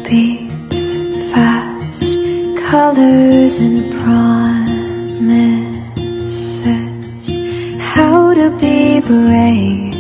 beats fast, colors and promises. How to be brave